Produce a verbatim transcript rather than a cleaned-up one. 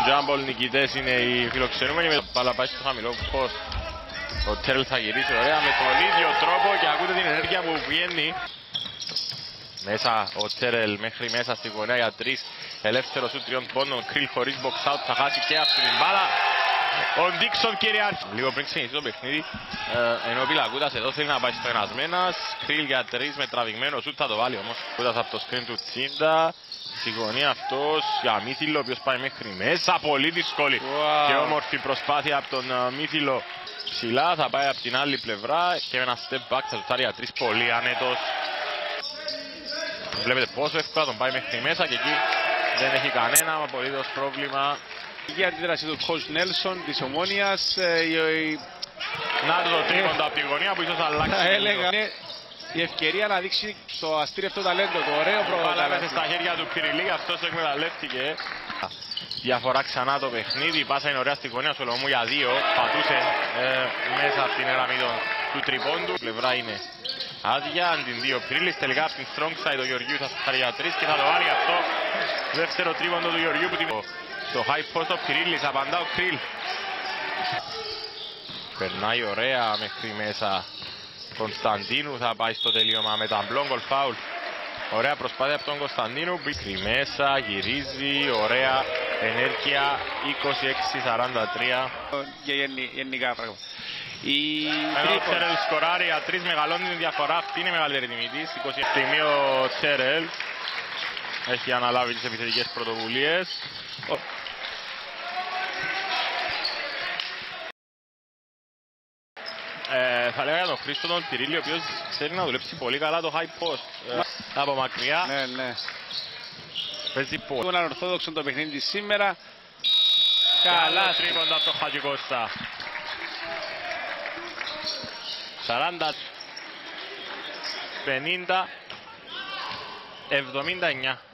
Τζάμπολ νικητές είναι οι φιλοξενούμενοι. Με το μπάλα πάει στο χαμηλό post. Ο Τέρελ θα γυρίσει ωραία με τον ίδιο τρόπο και ακούτε την ενέργεια που βγαίνει. Μέσα ο Τέρελ μέχρι μέσα στη γωνία για τρεις. Ελεύθερος του τριών πόντων. Κριλ χωρίς box out, θα χάσει και αυτή την μπάλα. Ο Ντίξον κυριάρχει. Λίγο πριν ξεκινήσει το παιχνίδι, ε, ενώ ο Πιλακούτας εδώ θέλει να πάει στο ενασμένας. Κριλ για τρεις με τραβηγμένο σούτ, θα το βάλει όμως. Κούτας από το screen του Τσίντα. Στη γωνία αυτός για Μύθιλο, ο οποίος πάει μέχρι μέσα. Πολύ δύσκολη wow. και όμορφη προσπάθεια από τον uh, Μύθιλο. Ψηλά θα πάει από την άλλη πλευρά και με ένα step back θα του φτάρει για τρεις. Πολύ άνετος. Βλέπετε πόσο εύκολα τον πάει μέχρι μέσα και εκεί δεν έχει κανένα απολύτως πρόβλημα. Η αντίδραση του coach Νέλσον της Ομόνοιας. Ε, η... Να το το τρίποντο από τη γωνία που ίσως αλλάξει. Θα έλεγα είναι η ευκαιρία να δείξει το αστήρευτο ταλέντο, το ωραίο πρόγραμμα. Πάλαβε στα χέρια του Πυριλή, αυτός εκμεταλλεύτηκε. Διαφορά ξανά το παιχνίδι, η πάσα είναι ωραία στη γωνία, Σολομού για δύο. Πατούσε ε, μέσα από την γραμμή του τριπόντου. Η πλευρά είναι άδεια, αν την δύο Πυρίλης. Τελικά από την strong side ο Γεωργίου θα φτάρει για τρεις και θα το βάλει αυτό. Δεύτερο τρίποντο του Γεωργίου που την... Στο high post ο Πυρίλης, απαντά ο Κριλ. Περνάει ωραία μέχρι μέσα. Κωνσταντίνου θα πάει στο τελείωμα με τα μπλόγκολ φάουλ. Ωραία προσπάθεια από τον Κωνσταντίνου. Μέχρι μέσα, γυρίζει, ωραία ενέργεια. είκοσι έξι σαράντα τρία. Και γενικά πράγματα. Η Τσέρελ σκοράρει για τρεις, μεγαλώνει την διαφορά. Αυτή είναι η μεγαλύτερη τιμή της. είκοσι στιγμή ο Τσέρελ έχει αναλάβει τις επιθετικές πρωτοβουλίες. Ε, θα λέγα για τον Χρήστο τον Πυρίλη, ο οποίος ξέρει να δουλέψει πολύ καλά το high post. Ε, από μακριά. Ναι, ναι. Παίζει πολύ. Είναι ανορθόδοξο το παιχνίδι σήμερα. Καλά τρίποντα από τον Χατζικώστα. σαράντα πενήντα εβδομήντα εννιά.